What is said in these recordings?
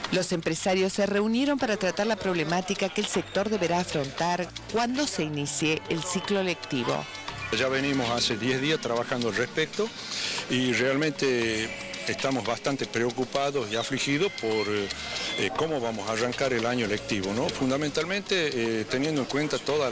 Los empresarios se reunieron para tratar la problemática que el sector deberá afrontar cuando se inicie el ciclo lectivo. Ya venimos hace 10 días trabajando al respecto y realmente estamos bastante preocupados y afligidos por cómo vamos a arrancar el año lectivo, ¿no? Fundamentalmente teniendo en cuenta todo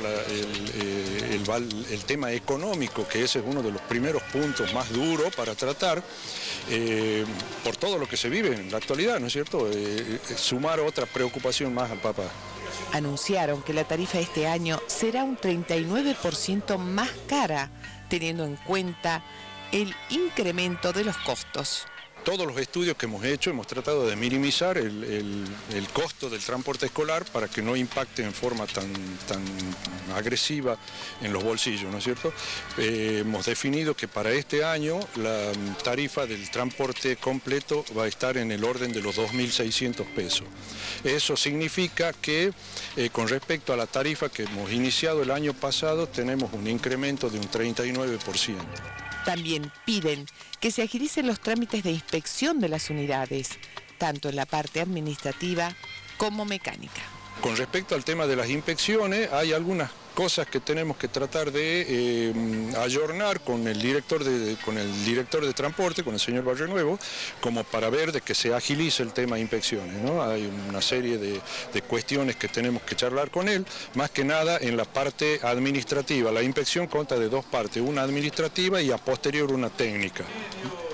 el tema económico, que ese es uno de los primeros puntos más duros para tratar, por todo lo que se vive en la actualidad, ¿no es cierto? Sumar otra preocupación más al papá. Anunciaron que la tarifa de este año será un 39% más cara, teniendo en cuenta el incremento de los costos. Todos los estudios que hemos hecho hemos tratado de minimizar el costo del transporte escolar para que no impacte en forma tan agresiva en los bolsillos, ¿no es cierto? Hemos definido que para este año la tarifa del transporte completo va a estar en el orden de los 2.600 pesos. Eso significa que con respecto a la tarifa que hemos iniciado el año pasado tenemos un incremento de un 39%. También piden que se agilicen los trámites de inspección de las unidades, tanto en la parte administrativa como mecánica. Con respecto al tema de las inspecciones, hay algunas cosas que tenemos que tratar de ayornar con el director de transporte, con el señor Barrionuevo, como para ver de que se agilice el tema de inspecciones, ¿no? Hay una serie de cuestiones que tenemos que charlar con él, más que nada en la parte administrativa. La inspección consta de dos partes, una administrativa y a posterior una técnica.